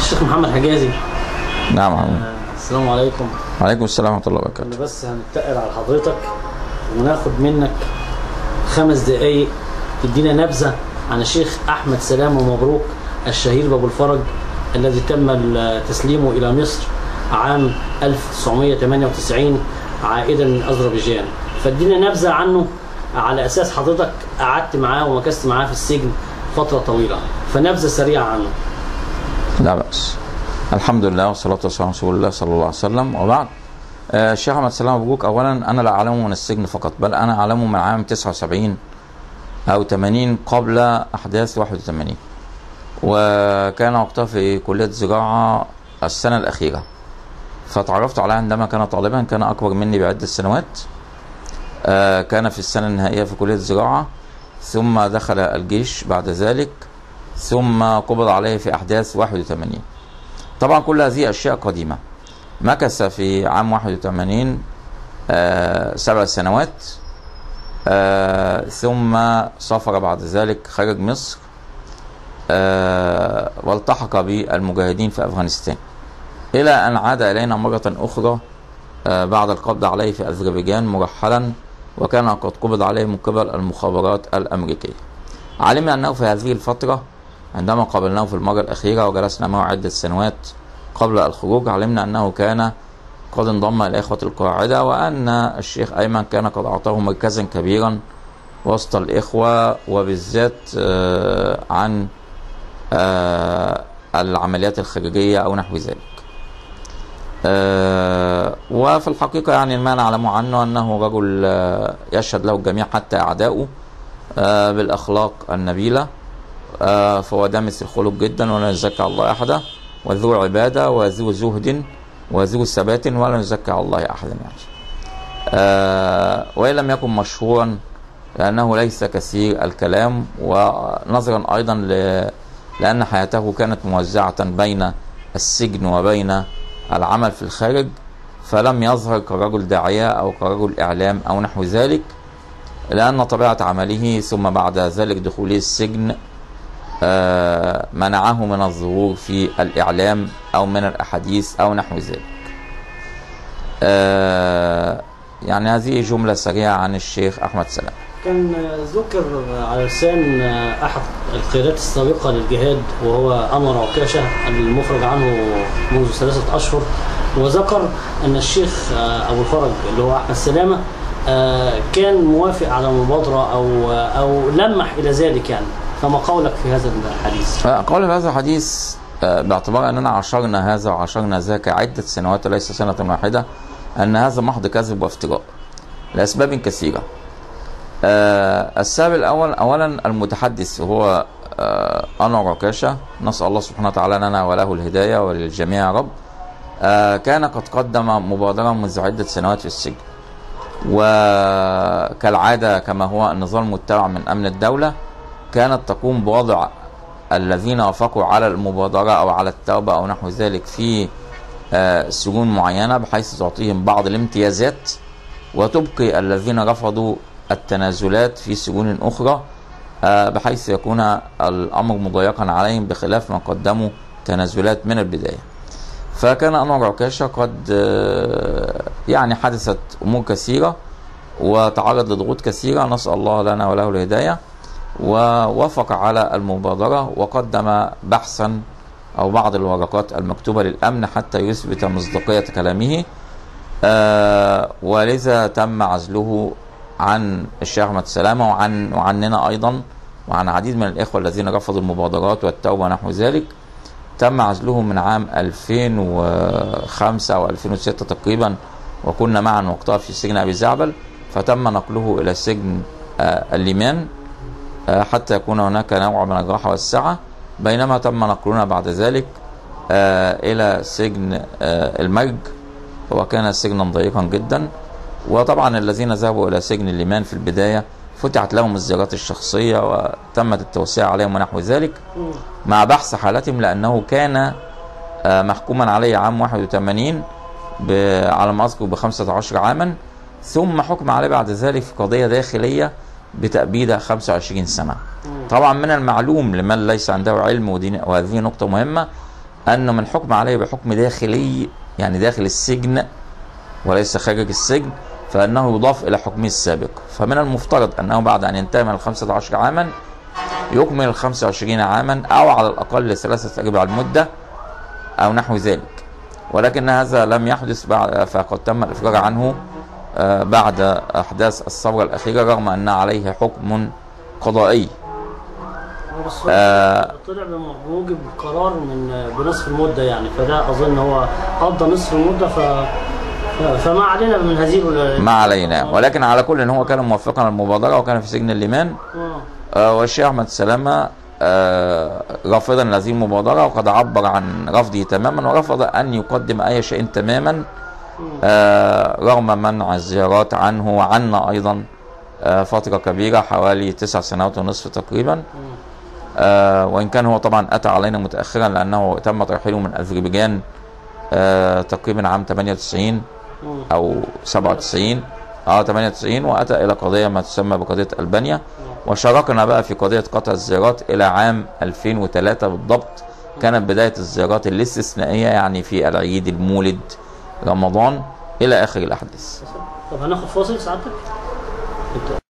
الشيخ محمد حجازي. نعم. السلام عليكم. وعليكم السلام ورحمة الله وبركاته. أنا بس هنتقل على حضرتك وناخد منك 5 دقايق تدينا نبذة عن الشيخ أحمد سلام ومبروك الشهير بأبو الفرج الذي تم تسليمه إلى مصر عام 1998 عائدا من أذربيجان. فادينا نبذة عنه على أساس حضرتك قعدت معاه ومكثت معاه في السجن فترة طويلة، فنبذة سريعة عنه. لا بأس. الحمد لله والصلاة والسلام على رسول الله صلى الله عليه وسلم، وبعد. الشيخ أحمد سلام مبروك أولا أنا لا أعلمه من السجن فقط، بل أنا أعلمه من عام 79 أو 80 قبل أحداث 81، وكان وقتها في كلية زراعة السنة الأخيرة، فتعرفت عليه عندما كان طالبا، كان أكبر مني بعدة سنوات. كان في السنة النهائية في كلية الزراعة، ثم دخل الجيش بعد ذلك، ثم قبض عليه في أحداث 81. طبعا كل هذه أشياء قديمة. مكث في عام 81 7 سنوات، ثم سافر بعد ذلك خارج مصر، والتحق بالمجاهدين في أفغانستان، إلى أن عاد إلينا مرة أخرى بعد القبض عليه في أذربيجان مرحلا، وكان قد قبض عليه من قبل المخابرات الأمريكية. علمنا أنه في هذه الفترة عندما قابلناه في المرة الأخيرة وجلسنا معه عدة سنوات قبل الخروج، علمنا أنه كان قد انضم إلى إخوة القاعدة، وأن الشيخ أيمن كان قد أعطاه مركزا كبيرا وسط الإخوة، وبالذات عن العمليات الخارجية أو نحو ذلك. وفي الحقيقة يعني ما نعلم عنه أنه رجل يشهد له الجميع حتى أعداؤه بالأخلاق النبيلة، فهو دامس الخلق جدا ولا يزكى الله أحدا، وذو عبادة وذو زهد وذو ثبات ولا يزكى الله أحدا يعني. وإن لم يكن مشهورا لأنه ليس كثير الكلام، ونظرا أيضا لأن حياته كانت موزعة بين السجن وبين العمل في الخارج، فلم يظهر كرجل داعية أو كرجل إعلام أو نحو ذلك، لأن طبيعة عمله ثم بعد ذلك دخوله السجن منعه من الظهور في الإعلام أو من الأحاديث أو نحو ذلك. يعني هذه جملة سريعة عن الشيخ أحمد سلام. كان ذكر على لسان أحد القيادات السابقة للجهاد وهو أنور عكاشة المفرج عنه منذ 3 أشهر، وذكر أن الشيخ أبو الفرج اللي هو أحمد سلامة كان موافق على المبادرة أو لمح إلى ذلك يعني. فما قولك في هذا الحديث؟ قولي في هذا الحديث باعتبار أننا عاشرنا هذا وعاشرنا ذاك عدة سنوات وليس سنة واحدة، أن هذا محض كذب وافتراء لأسباب كثيرة. السبب الأول أولا المتحدث هو أنور عكاشة، نسأل الله سبحانه وتعالى لنا وله الهداية وللجميع يا رب. كان قد قدم مبادرة منذ عدة سنوات في السجن، وكالعادة كما هو النظام المتبع من أمن الدولة كانت تقوم بوضع الذين وافقوا على المبادرة أو على التوبة أو نحو ذلك في سجون معينة، بحيث تعطيهم بعض الامتيازات، وتبقي الذين رفضوا التنازلات في سجون أخرى، بحيث يكون الأمر مضيقا عليهم بخلاف ما قدموا تنازلات من البداية. فكان أنور عكاشة قد يعني حدثت أمور كثيرة وتعرض لضغوط كثيرة، نسأل الله لنا وله الهداية، ووافق على المبادرة وقدم بحثا أو بعض الورقات المكتوبة للأمن حتى يثبت مصداقية كلامه، ولذا تم عزله عن الشيخ أحمد سلامة وعننا أيضا وعن عديد من الإخوة الذين رفضوا المبادرات والتوبة ونحو ذلك. تم عزله من عام 2005 أو 2006 تقريبا، وكنا معا وقتها في سجن أبي زعبل، فتم نقله إلى سجن الليمان حتى يكون هناك نوع من الراحة والسعة، بينما تم نقلنا بعد ذلك إلى سجن المرج، وكان سجنا ضيقا جدا. وطبعا الذين ذهبوا إلى سجن الليمان في البداية فتحت لهم الزيارات الشخصية وتمت التوسيع عليهم ونحو ذلك مع بحث حالتهم، لأنه كان محكوما عليه عام 81 على ما أذكر ب15 عاما، ثم حكم عليه بعد ذلك في قضية داخلية بتأبيدة 25 سنة. طبعا من المعلوم لمن ليس عنده علم، وهذه نقطة مهمة، أنه من حكم عليه بحكم داخلي، يعني داخل السجن وليس خارج السجن، فإنه يضاف إلى حكمه السابق. فمن المفترض أنه بعد أن ينتهي من 15 عاما يكمل 25 عاما أو على الأقل 3/4 المدة أو نحو ذلك، ولكن هذا لم يحدث فقد تم الإفراج عنه بعد أحداث الثورة الأخيرة، رغم أن عليه حكم قضائي. طلع بموجب قرار بنصف المدة يعني، فده أظن هو قضى نصف المدة فما علينا من هذه ما علينا، ولكن على كل إن هو كان موافقا للمبادرة وكان في سجن الليمان. والشيخ أحمد سلامة رافضا لهذه المبادرة، وقد عبر عن رفضه تماما، ورفض أن يقدم أي شيء تماما رغم منع الزيارات عنه وعنا أيضا فترة كبيرة حوالي 9 سنوات ونصف تقريبا. وإن كان هو طبعا أتى علينا متأخرا لأنه تم ترحيله من أذربيجان تقريبا عام 98 أو 97 98، وأتى إلى قضية ما تسمى بقضية ألبانيا، وشاركنا بقى في قضية قطع الزيارات إلى عام 2003 بالضبط. كانت بداية الزيارات الاستثنائية يعني في العيد، المولد، رمضان، إلى آخر الأحداث. طب هناخد فاصل ساعتك؟